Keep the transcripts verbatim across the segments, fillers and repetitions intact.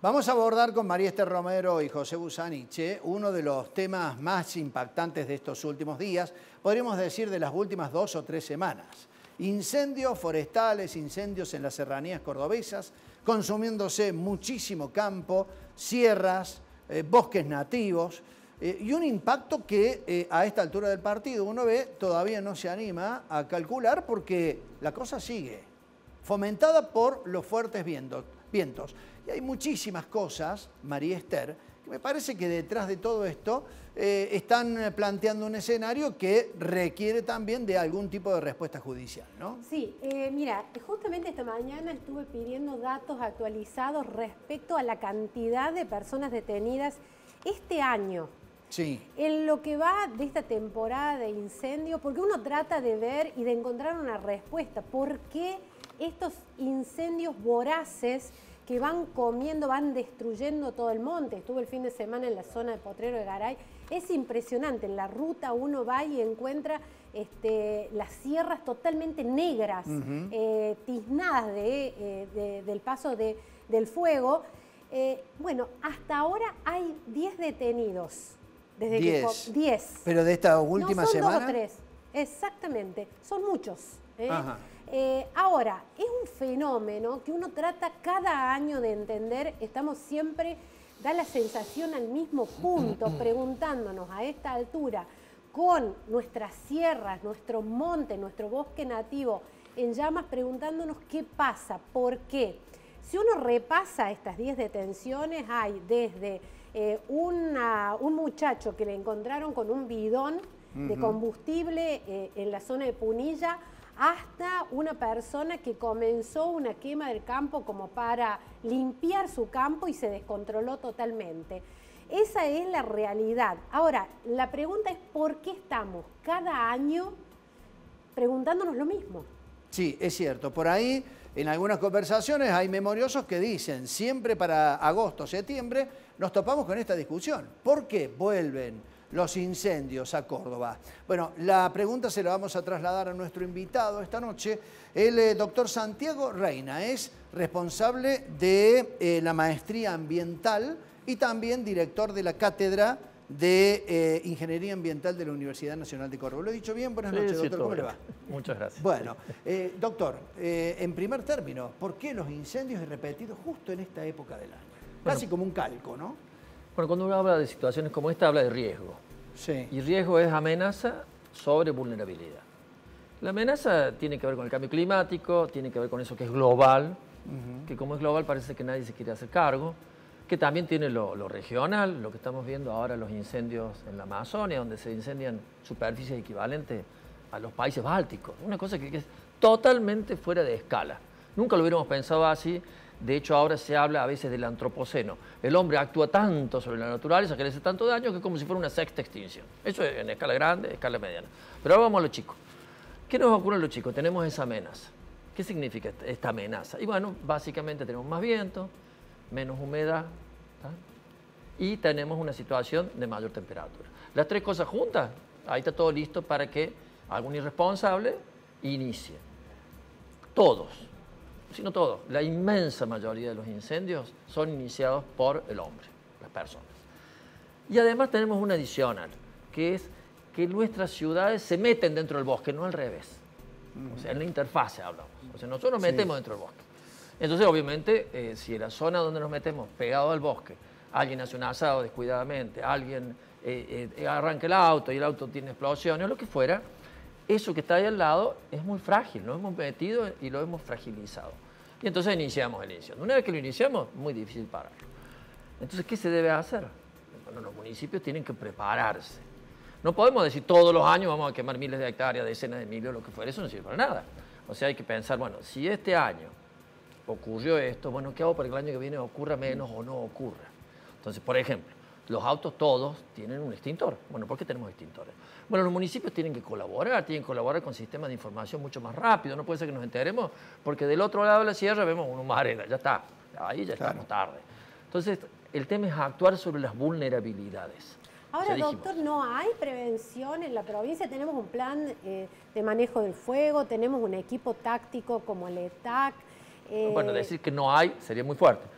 Vamos a abordar con María Esther Romero y José Busaniche uno de los temas más impactantes de estos últimos días, podríamos decir de las últimas dos o tres semanas. Incendios forestales, incendios en las serranías cordobesas, consumiéndose muchísimo campo, sierras, eh, bosques nativos, eh, y un impacto que eh, a esta altura del partido uno ve todavía no se anima a calcular porque la cosa sigue, fomentada por los fuertes vientos. vientos. Y hay muchísimas cosas, María Esther, que me parece que detrás de todo esto eh, están planteando un escenario que requiere también de algún tipo de respuesta judicial, ¿no? Sí, eh, mira, justamente esta mañana estuve pidiendo datos actualizados respecto a la cantidad de personas detenidas este año. Sí. En lo que va de esta temporada de incendio, porque uno trata de ver y de encontrar una respuesta. ¿Por qué estos incendios voraces que van comiendo, van destruyendo todo el monte? Estuve el fin de semana en la zona de Potrero de Garay. Es impresionante, en la ruta uno va y encuentra este, las sierras totalmente negras, uh-huh. eh, tiznadas de, eh, de, del paso de, del fuego. Eh, bueno, hasta ahora hay diez detenidos. Desde diez. Que, diez. ¿Pero de esta última no, son semana? Dos o tres, exactamente. Son muchos. ¿eh? Ajá. Eh, ahora, es un fenómeno que uno trata cada año de entender, estamos siempre, da la sensación al mismo punto, preguntándonos a esta altura, con nuestras sierras, nuestro monte, nuestro bosque nativo en llamas, preguntándonos qué pasa, por qué. Si uno repasa estas diez detenciones, hay desde eh, una, un muchacho que le encontraron con un bidón uh-huh. de combustible eh, en la zona de Punilla, hasta una persona que comenzó una quema del campo como para limpiar su campo y se descontroló totalmente. Esa es la realidad. Ahora, la pregunta es ¿por qué estamos cada año preguntándonos lo mismo? Sí, es cierto. Por ahí, en algunas conversaciones hay memoriosos que dicen, siempre para agosto, septiembre, nos topamos con esta discusión. ¿Por qué vuelven los incendios a Córdoba? Bueno, la pregunta se la vamos a trasladar a nuestro invitado esta noche, el eh, doctor Santiago Reina. Es responsable de eh, la maestría ambiental y también director de la cátedra de eh, Ingeniería Ambiental de la Universidad Nacional de Córdoba. ¿Lo he dicho bien? Buenas sí, noches, sí, doctor. ¿Cómo le va? Muchas gracias. Bueno, eh, doctor, eh, en primer término, ¿por qué los incendios repetidos justo en esta época del año? Casi bueno, como un calco, ¿no? Bueno, cuando uno habla de situaciones como esta, habla de riesgo. Sí. Y riesgo es amenaza sobre vulnerabilidad. La amenaza tiene que ver con el cambio climático, tiene que ver con eso que es global, uh-huh. que como es global parece que nadie se quiere hacer cargo, que también tiene lo, lo regional, lo que estamos viendo ahora, los incendios en la Amazonia, donde se incendian superficies equivalentes a los países bálticos. Una cosa que, que es totalmente fuera de escala. Nunca lo hubiéramos pensado así. De hecho, ahora se habla a veces del antropoceno. El hombre actúa tanto sobre la naturaleza, que le hace tanto daño, que es como si fuera una sexta extinción. Eso es en escala grande, escala mediana. Pero ahora vamos a lo chico. ¿Qué nos ocurre a lo chico? Tenemos esa amenaza. ¿Qué significa esta amenaza? Y bueno, básicamente tenemos más viento, menos humedad, ¿tá? Y tenemos una situación de mayor temperatura. Las tres cosas juntas, ahí está todo listo para que algún irresponsable inicie. Todos. Sino todo, la inmensa mayoría de los incendios son iniciados por el hombre, las personas. Y además tenemos una adicional, que es que nuestras ciudades se meten dentro del bosque, no al revés. O sea, en la interfase hablamos. O sea, nosotros nos metemos sí. dentro del bosque. Entonces, obviamente, eh, si en la zona donde nos metemos, pegado al bosque, alguien hace un asado descuidadamente, alguien eh, eh, arranca el auto y el auto tiene explosiones o lo que fuera, eso que está ahí al lado es muy frágil, lo hemos metido y lo hemos fragilizado. Y entonces iniciamos el incendio. Una vez que lo iniciamos, muy difícil pararlo. Entonces, ¿qué se debe hacer? Bueno, los municipios tienen que prepararse. No podemos decir todos los años vamos a quemar miles de hectáreas, decenas de miles, lo que fuera. Eso no sirve para nada. O sea, hay que pensar, bueno, si este año ocurrió esto, bueno, ¿qué hago para que el año que viene ocurra menos o no ocurra? Entonces, por ejemplo, los autos todos tienen un extintor. Bueno, ¿por qué tenemos extintores? Bueno, los municipios tienen que colaborar, tienen que colaborar con sistemas de información mucho más rápido. No puede ser que nos enteremos porque del otro lado de la sierra vemos una humareda, ya está, ahí ya claro. estamos tarde. Entonces, el tema es actuar sobre las vulnerabilidades. Ahora, doctor, ¿no hay prevención en la provincia? Tenemos un plan eh, de manejo del fuego, tenemos un equipo táctico como el E T A C. Eh... Bueno, decir que no hay sería muy fuerte.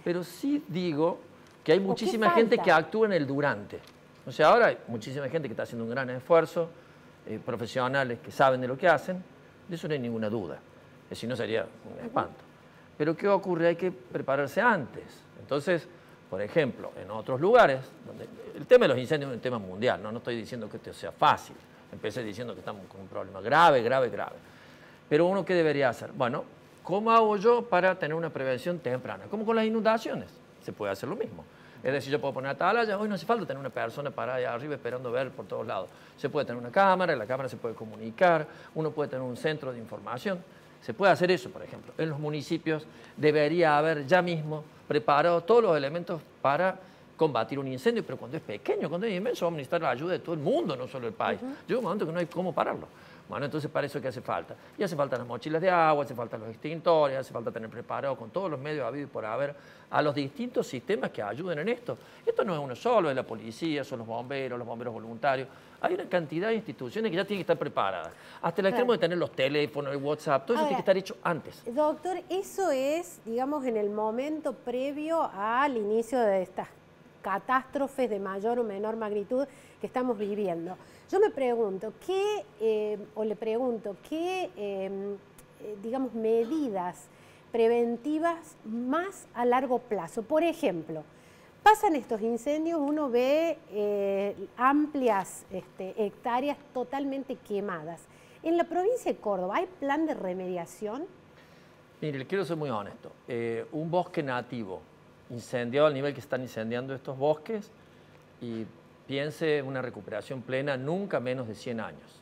Pero sí digo que hay muchísima falta? gente que actúa en el durante. O sea, ahora hay muchísima gente que está haciendo un gran esfuerzo, eh, profesionales que saben de lo que hacen, de eso no hay ninguna duda. Eh, si no sería un espanto. Pero ¿qué ocurre? Hay que prepararse antes. Entonces, por ejemplo, en otros lugares, donde el tema de los incendios es un tema mundial, no, no estoy diciendo que esto sea fácil. Empecé diciendo que estamos con un problema grave, grave, grave. Pero uno, ¿qué debería hacer? Bueno, ¿cómo hago yo para tener una prevención temprana? Como con las inundaciones, se puede hacer lo mismo. Es decir, yo puedo poner atalaya, hoy no hace falta tener una persona parada allá arriba esperando ver por todos lados. Se puede tener una cámara, la cámara se puede comunicar, uno puede tener un centro de información. Se puede hacer eso, por ejemplo. En los municipios debería haber ya mismo preparado todos los elementos para combatir un incendio, pero cuando es pequeño, cuando es inmenso, vamos a necesitar la ayuda de todo el mundo, no solo el país. Uh-huh. Llega un momento que no hay cómo pararlo. Bueno, entonces para eso, ¿qué hace falta? Y hace falta las mochilas de agua, hace falta los extintores, hace falta tener preparado con todos los medios habidos y por haber a los distintos sistemas que ayuden en esto. Esto no es uno solo, es la policía, son los bomberos, los bomberos voluntarios. Hay una cantidad de instituciones que ya tienen que estar preparadas. Hasta el extremo claro. de tener los teléfonos, el WhatsApp, todo eso Ahora, tiene que estar hecho antes. Doctor, eso es, digamos, en el momento previo al inicio de estas catástrofes de mayor o menor magnitud que estamos viviendo. Yo me pregunto, ¿qué, eh, o le pregunto, qué, eh, eh, digamos, medidas preventivas más a largo plazo? Por ejemplo, pasan estos incendios, uno ve eh, amplias este, hectáreas totalmente quemadas. En la provincia de Córdoba, ¿hay plan de remediación? Mire, le quiero ser muy honesto. Eh, un bosque nativo incendiado al nivel que están incendiando estos bosques y piense una recuperación plena nunca menos de cien años.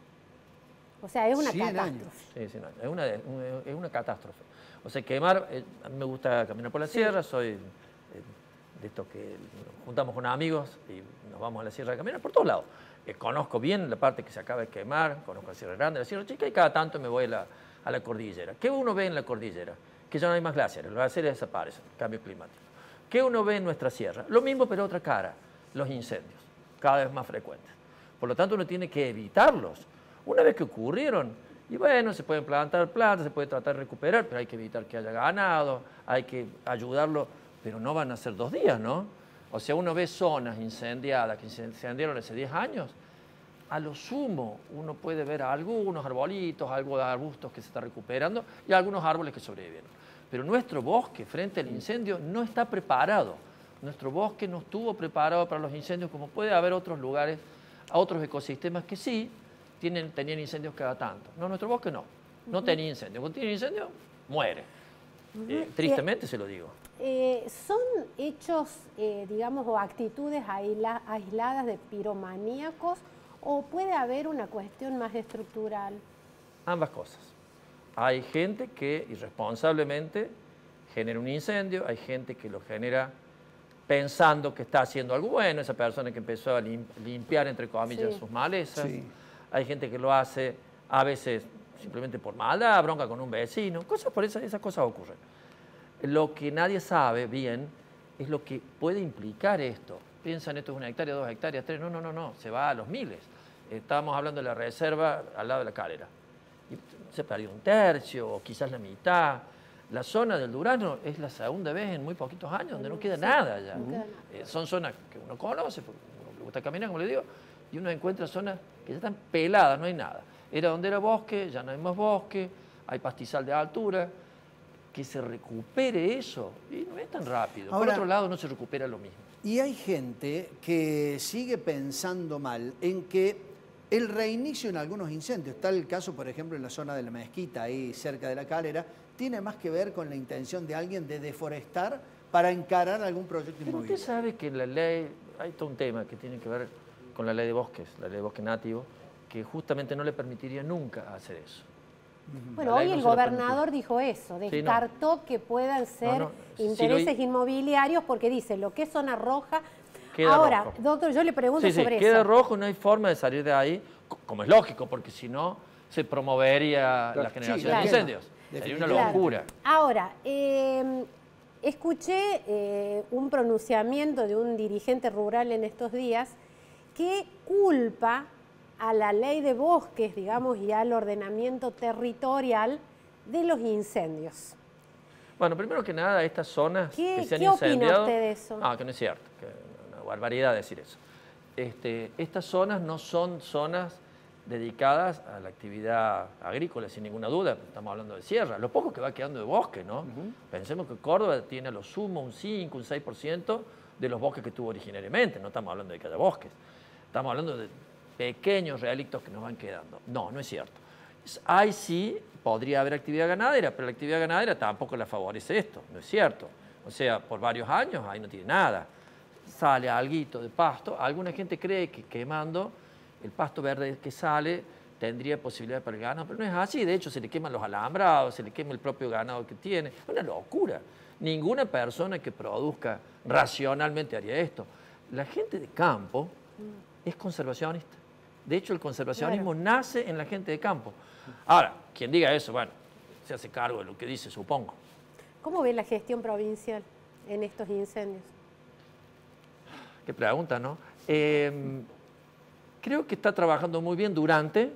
O sea, es una cien catástrofe. Años. Sí, cien años. Es una, es una catástrofe. O sea, quemar, eh, a mí me gusta caminar por la sí. sierra, soy eh, de estos que nos juntamos con amigos y nos vamos a la sierra a caminar por todos lados. Eh, conozco bien la parte que se acaba de quemar, conozco la Sierra Grande, la Sierra Chica y cada tanto me voy a la, a la cordillera. ¿Qué uno ve en la cordillera? Que ya no hay más glaciares, los glaciares desaparecen, cambio climático. ¿Qué uno ve en nuestra sierra? Lo mismo pero otra cara, los incendios, cada vez más frecuentes. Por lo tanto uno tiene que evitarlos. Una vez que ocurrieron, y bueno, se pueden plantar plantas, se puede tratar de recuperar, pero hay que evitar que haya ganado, hay que ayudarlo, pero no van a ser dos días, ¿no? O sea, uno ve zonas incendiadas que se incendiaron hace diez años, a lo sumo uno puede ver algunos arbolitos, algo de arbustos que se está recuperando y algunos árboles que sobrevivieron. Pero nuestro bosque frente al incendio no está preparado. Nuestro bosque no estuvo preparado para los incendios como puede haber otros lugares, a otros ecosistemas que sí tienen, tenían incendios cada tanto. No, nuestro bosque no, no uh-huh. tenía incendio. Cuando tiene incendio, muere. Uh-huh. eh, tristemente eh, se lo digo. Eh, ¿Son hechos, eh, digamos, o actitudes aisla, aisladas de piromaníacos o puede haber una cuestión más estructural? Ambas cosas. Hay gente que irresponsablemente genera un incendio, hay gente que lo genera pensando que está haciendo algo bueno, esa persona que empezó a lim limpiar, entre comillas, sí. sus malezas. Sí. Hay gente que lo hace a veces simplemente por maldad, bronca con un vecino, cosas por esas, esas cosas ocurren. Lo que nadie sabe bien es lo que puede implicar esto. Piensan esto es una hectárea, dos hectáreas, tres, no, no, no, no, se va a los miles. Estábamos hablando de la reserva al lado de la calera. Y se perdió un tercio o quizás la mitad. La zona del Durano es la segunda vez en muy poquitos años donde no queda sí, nada ya. No queda nada. Eh, son zonas que uno conoce, porque uno le gusta caminar, como le digo, y uno encuentra zonas que ya están peladas, no hay nada. Era donde era bosque, ya no hay más bosque, hay pastizal de altura. Que se recupere eso, y no es tan rápido. Ahora, por otro lado, no se recupera lo mismo. Y hay gente que sigue pensando mal en que el reinicio en algunos incendios, tal el caso, por ejemplo, en la zona de la Mezquita, ahí cerca de la calera, tiene más que ver con la intención de alguien de deforestar para encarar algún proyecto Pero inmobiliario. Usted sabe que la ley, hay todo un tema que tiene que ver con la ley de bosques, la ley de bosque nativo, que justamente no le permitiría nunca hacer eso. Bueno, hoy no el gobernador dijo eso, descartó sí, no. que puedan ser no, no. intereses si inmobiliarios porque dice lo que es zona roja. Queda Ahora, rojo. doctor, yo le pregunto sí, sobre sí, eso. Queda rojo, no hay forma de salir de ahí, como es lógico, porque si no se promovería claro, la generación sí, claro. de incendios. Sería una locura. Claro. Ahora, eh, escuché eh, un pronunciamiento de un dirigente rural en estos días que culpa a la ley de bosques, digamos, y al ordenamiento territorial de los incendios. Bueno, primero que nada, estas zonas ¿Qué, que se han ¿qué opina incendiado... usted de eso? No, que no es cierto, que es una barbaridad decir eso. Este, estas zonas no son zonas dedicadas a la actividad agrícola, sin ninguna duda. Estamos hablando de sierra. Lo poco que va quedando de bosque, ¿no? Uh-huh. Pensemos que Córdoba tiene a lo sumo un cinco, un seis por ciento de los bosques que tuvo originariamente. No estamos hablando de que haya bosques. Estamos hablando de pequeños relictos que nos van quedando. No, no es cierto. Ahí sí podría haber actividad ganadera, pero la actividad ganadera tampoco la favorece esto, no es cierto. O sea, por varios años ahí no tiene nada. Sale alguito de pasto. Alguna gente cree que quemando el pasto verde que sale tendría posibilidad para el ganado, pero no es así. De hecho, se le queman los alambrados, se le quema el propio ganado que tiene. Es una locura. Ninguna persona que produzca racionalmente haría esto. La gente de campo es conservacionista. De hecho, el conservacionismo claro. nace en la gente de campo. Ahora, quien diga eso, bueno, se hace cargo de lo que dice, supongo. ¿Cómo ve la gestión provincial en estos incendios? Qué pregunta, ¿no? Eh, creo que está trabajando muy bien durante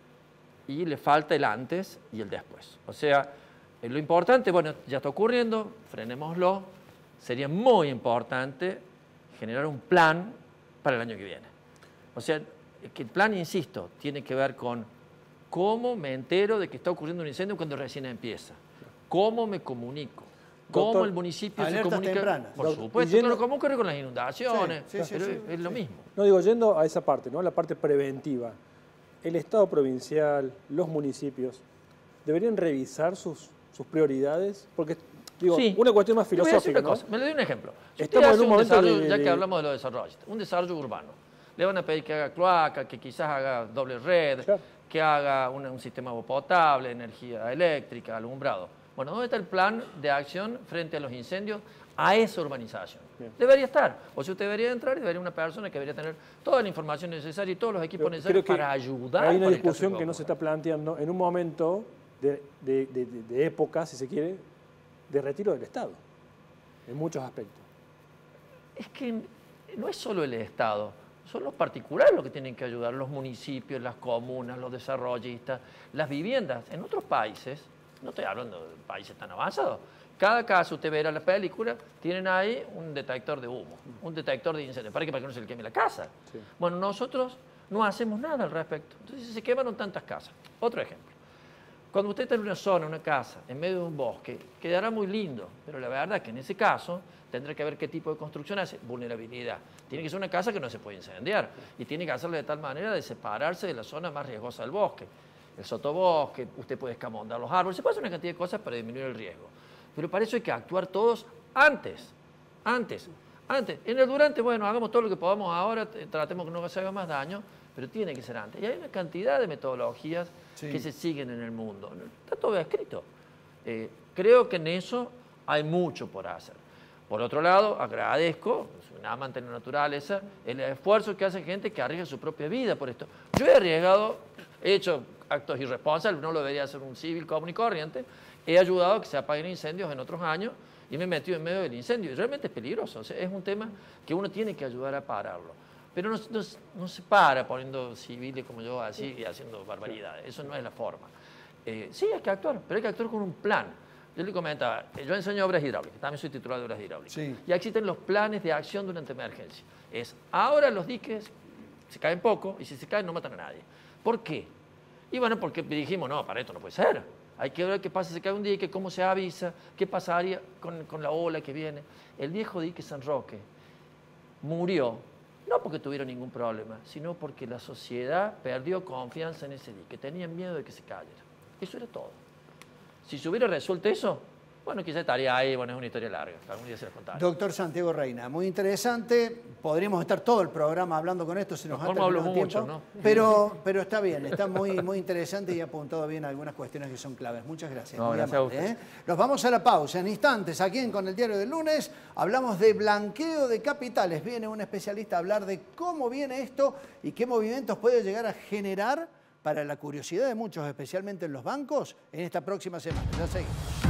y le falta el antes y el después. O sea, eh, lo importante, bueno, ya está ocurriendo, frenémoslo. Sería muy importante generar un plan para el año que viene. O sea, que el plan, insisto, tiene que ver con cómo me entero de que está ocurriendo un incendio cuando recién empieza, cómo me comunico, cómo Doctor, el municipio se alertas comunica. tempranas. Por Doctor, supuesto, yendo, claro, cómo ocurre con las inundaciones, sí, sí, pero sí, es, sí, es lo sí. mismo. No digo, yendo a esa parte, ¿no? La parte preventiva. El Estado provincial, los municipios, deberían revisar sus, sus prioridades, porque digo, sí. una cuestión más Le voy a decir filosófica, una ¿no? cosa. Me le doy un ejemplo. Si Estamos usted en un hace un momento desarrollo, de, ya de... que hablamos de los desarrollistas, un desarrollo urbano, le van a pedir que haga cloaca, que quizás haga doble red, claro. que haga una, un sistema potable, energía eléctrica, alumbrado. Bueno, ¿dónde está el plan de acción frente a los incendios a esa urbanización? Bien. Debería estar. O si usted debería entrar, debería una persona que debería tener toda la información necesaria y todos los equipos Pero necesarios para ayudar. Hay una discusión que, que no se está planteando en un momento de, de, de, de, de época, si se quiere, de retiro del Estado, en muchos aspectos. Es que no es solo el Estado. Son los particulares los que tienen que ayudar, los municipios, las comunas, los desarrollistas, las viviendas. En otros países, no estoy hablando de países tan avanzados, cada caso usted verá la película, tienen ahí un detector de humo, un detector de incendio, para que, para que no se le queme la casa. Sí. Bueno, nosotros no hacemos nada al respecto. Entonces se quemaron tantas casas. Otro ejemplo. Cuando usted está en una zona, una casa, en medio de un bosque, quedará muy lindo, pero la verdad es que en ese caso tendrá que ver qué tipo de construcción hace. Vulnerabilidad. Tiene que ser una casa que no se puede incendiar y tiene que hacerlo de tal manera de separarse de la zona más riesgosa del bosque. El sotobosque, usted puede escamondar los árboles, se puede hacer una cantidad de cosas para disminuir el riesgo. Pero para eso hay que actuar todos antes, antes, antes. En el durante, bueno, hagamos todo lo que podamos ahora, tratemos que no se haga más daño, pero tiene que ser antes. Y hay una cantidad de metodologías sí. que se siguen en el mundo. Está todo escrito. Eh, creo que en eso hay mucho por hacer. Por otro lado, agradezco, soy un amante de la naturaleza, el esfuerzo que hace gente que arriesga su propia vida por esto. Yo he arriesgado, he hecho actos irresponsables, no lo debería hacer un civil común y corriente, he ayudado a que se apaguen incendios en otros años y me he metido en medio del incendio. Y realmente es peligroso, o sea, es un tema que uno tiene que ayudar a pararlo. Pero no, no, no se para poniendo civiles como yo así y haciendo barbaridades, eso no es la forma. Eh, sí, hay que actuar, pero hay que actuar con un plan. Yo le comentaba, yo enseño obras hidráulicas, también soy titular de obras hidráulicas. Sí. Y existen los planes de acción durante emergencia. Es, ahora los diques se caen poco y si se caen no matan a nadie. ¿Por qué? Y bueno, porque dijimos, no, para esto no puede ser. Hay que ver qué pasa si se cae un dique, cómo se avisa, qué pasaría con, con la ola que viene. El viejo dique San Roque murió, no porque tuviera ningún problema, sino porque la sociedad perdió confianza en ese dique. Tenían miedo de que se cayera. Eso era todo. Si se hubiera resuelto eso, bueno, quizá estaría ahí, bueno, es una historia larga, algún día se las contaré. Doctor Santiago Reina, muy interesante, podríamos estar todo el programa hablando con esto, se nos ha terminado el tiempo, mucho, ¿no? pero, pero está bien, está muy, muy interesante y ha apuntado bien algunas cuestiones que son claves. Muchas gracias. No, muy gracias amable, a usted. ¿eh? Nos vamos a la pausa, en instantes, aquí en Con el Diario del Lunes, hablamos de blanqueo de capitales, viene un especialista a hablar de cómo viene esto y qué movimientos puede llegar a generar para la curiosidad de muchos, especialmente en los bancos, en esta próxima semana. Ya seguimos.